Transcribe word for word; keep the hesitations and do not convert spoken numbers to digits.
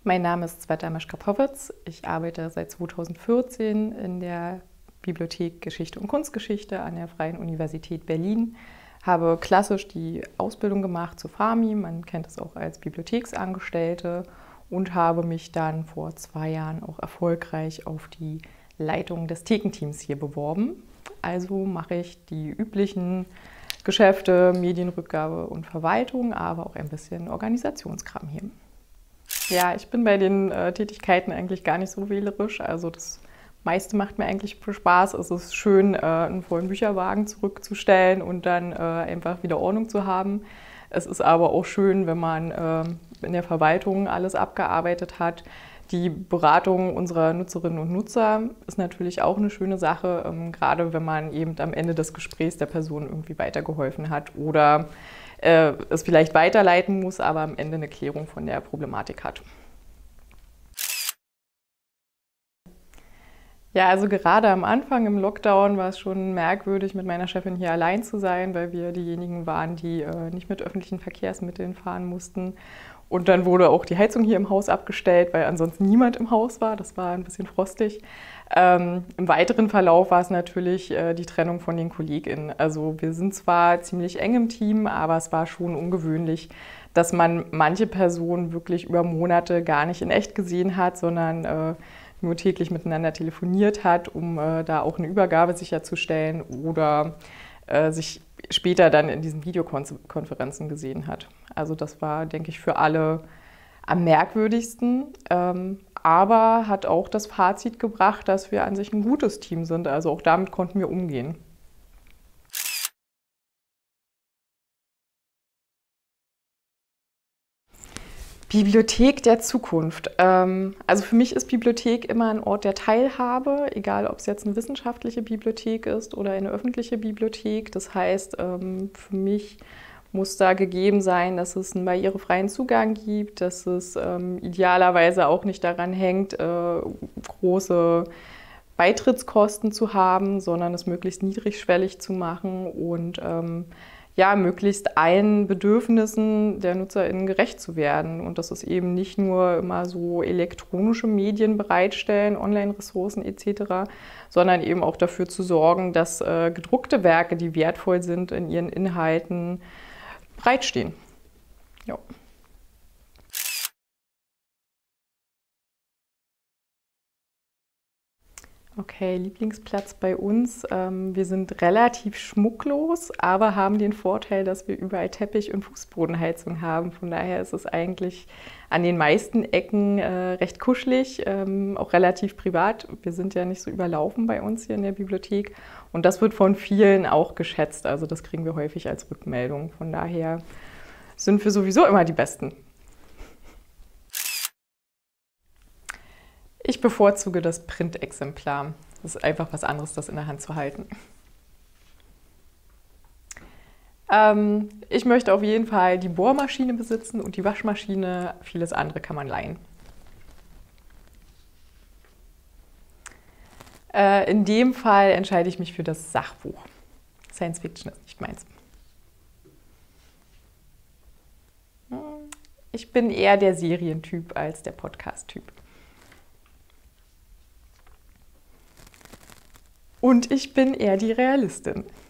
Mein Name ist Sveta Mischka-Powitz. Ich arbeite seit zweitausendvierzehn in der Bibliothek Geschichte und Kunstgeschichte an der Freien Universität Berlin. Habe klassisch die Ausbildung gemacht zur FAMI, man kennt es auch als Bibliotheksangestellte, und habe mich dann vor zwei Jahren auch erfolgreich auf die Leitung des Thekenteams hier beworben. Also mache ich die üblichen Geschäfte, Medienrückgabe und Verwaltung, aber auch ein bisschen Organisationskram hier. Ja, ich bin bei den äh, Tätigkeiten eigentlich gar nicht so wählerisch. Also das meiste macht mir eigentlich Spaß. Es ist schön, äh, einen vollen Bücherwagen zurückzustellen und dann äh, einfach wieder Ordnung zu haben. Es ist aber auch schön, wenn man äh, in der Verwaltung alles abgearbeitet hat. Die Beratung unserer Nutzerinnen und Nutzer ist natürlich auch eine schöne Sache, ähm, gerade wenn man eben am Ende des Gesprächs der Person irgendwie weitergeholfen hat oder äh, es vielleicht weiterleiten muss, aber am Ende eine Klärung von der Problematik hat. Ja, also gerade am Anfang im Lockdown war es schon merkwürdig, mit meiner Chefin hier allein zu sein, weil wir diejenigen waren, die äh, nicht mit öffentlichen Verkehrsmitteln fahren mussten. Und dann wurde auch die Heizung hier im Haus abgestellt, weil ansonsten niemand im Haus war. Das war ein bisschen frostig. Ähm, im weiteren Verlauf war es natürlich äh, die Trennung von den KollegInnen. Also wir sind zwar ziemlich eng im Team, aber es war schon ungewöhnlich, dass man manche Personen wirklich über Monate gar nicht in echt gesehen hat, sondern äh, nur täglich miteinander telefoniert hat, um äh, da auch eine Übergabe sicherzustellen oder äh, sich später dann in diesen Videokonferenzen gesehen hat. Also das war, denke ich, für alle am merkwürdigsten, ähm, aber hat auch das Fazit gebracht, dass wir an sich ein gutes Team sind. Also auch damit konnten wir umgehen. Bibliothek der Zukunft. Also für mich ist Bibliothek immer ein Ort der Teilhabe, egal ob es jetzt eine wissenschaftliche Bibliothek ist oder eine öffentliche Bibliothek. Das heißt, für mich muss da gegeben sein, dass es einen barrierefreien Zugang gibt, dass es idealerweise auch nicht daran hängt, große Beitrittskosten zu haben, sondern es möglichst niedrigschwellig zu machen und ja, möglichst allen Bedürfnissen der NutzerInnen gerecht zu werden. Und das ist eben nicht nur immer so elektronische Medien bereitstellen, Online-Ressourcen et cetera, sondern eben auch dafür zu sorgen, dass äh, gedruckte Werke, die wertvoll sind in ihren Inhalten, bereitstehen. Ja. Okay, Lieblingsplatz bei uns. Wir sind relativ schmucklos, aber haben den Vorteil, dass wir überall Teppich- und Fußbodenheizung haben. Von daher ist es eigentlich an den meisten Ecken recht kuschelig, auch relativ privat. Wir sind ja nicht so überlaufen bei uns hier in der Bibliothek und das wird von vielen auch geschätzt. Also das kriegen wir häufig als Rückmeldung. Von daher sind wir sowieso immer die Besten. Ich bevorzuge das Printexemplar. Das ist einfach was anderes, das in der Hand zu halten. Ähm, ich möchte auf jeden Fall die Bohrmaschine besitzen und die Waschmaschine. Vieles andere kann man leihen. Äh, in dem Fall entscheide ich mich für das Sachbuch. Science Fiction ist nicht meins. Ich bin eher der Serientyp als der Podcast-Typ. Und ich bin eher die Realistin.